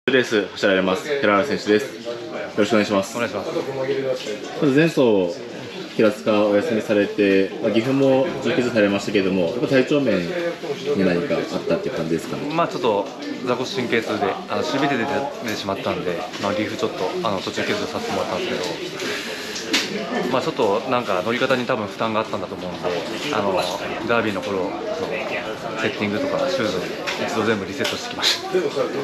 レース走られます寺原選手です。よろしくお願いします。 お願いします。 まず前走平塚お休みされて、岐阜も充血されましたけれども、やっぱ体調面に何かあったっていう感じですかね。 ちょっと座骨神経痛でしびれで出てしまったんで、岐阜ちょっと途中欠場させてもらったんですけど、ちょっとなんか乗り方に多分負担があったんだと思うんで、ダービーの頃のセッティングとかシューズを一度全部リセットしてきました。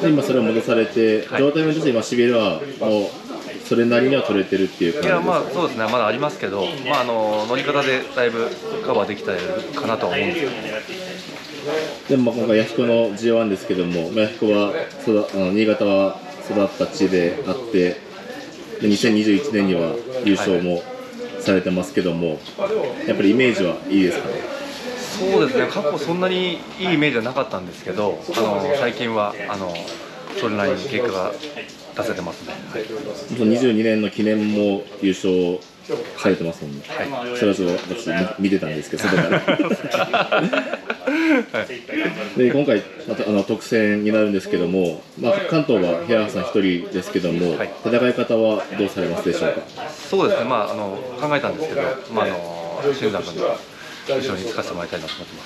今それを戻されて、状態面として今しびれはもうそれなりには取れてるっていう感じですか。 そうですね、まだありますけど、乗り方でだいぶカバーできたかなとは思うんですけど。 でも今回弥彦の G1 ですけども、弥彦は新潟は育った地であって、で2021年には優勝もされてますけども、やっぱりイメージはいいですかね。 そうですね、過去そんなにいいイメージはなかったんですけど、最近はそれなりに結果が出せてますね。はい、 22年の記念も優勝されてますもんね。はい、それはちょっと私見てたんですけど、外からで今回特選になるんですけども、関東は平原さん1人ですけども、はい、戦い方はどうされますでしょうか。 そうですね、考えたんですけど、新山君と一緒につかせてもらいたいなと思ってます。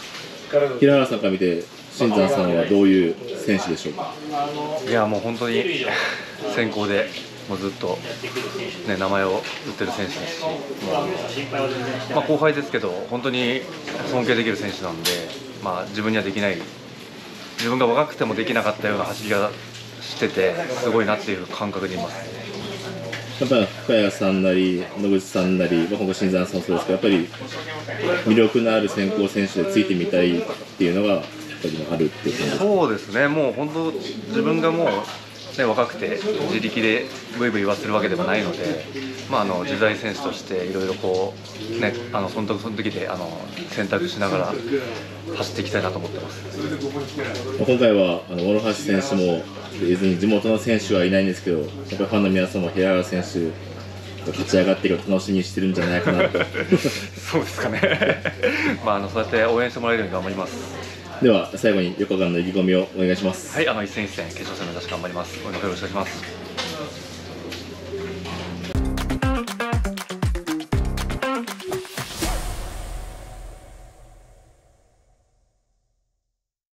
平原さんから見て新山さんはどういう選手でしょうか。 いや、もう本当に先行でもうずっと、ね、名前を売ってる選手ですし、後輩ですけど本当に尊敬できる選手なんで、自分にはできない、自分が若くてもできなかったような走りがしててすごいなっていう感覚でいます。 やっぱり深谷さんなり野口さんなり、今回新山さんもそうですけど、やっぱり魅力のある先行選手でついてみたいっていうのがやっぱりあるっていう感じですか。 そうですね、もう本当自分がもう若くて自力でブイブイ言わせるわけではないので、自在選手としていろいろこうね、その時で選択しながら走っていきたいなと思ってます。 今回は諸橋選手も別に地元の選手はいないんですけど、やっぱりファンの皆さんも平原選手勝ち上がっているのを楽しみにしてるんじゃないかなとそうですかねそうやって応援してもらえるように頑張ります。 では最後に4日間の意気込みをお願いします。 はい、一戦一戦決勝戦目指して頑張ります。応援のほどよろしくお願いします。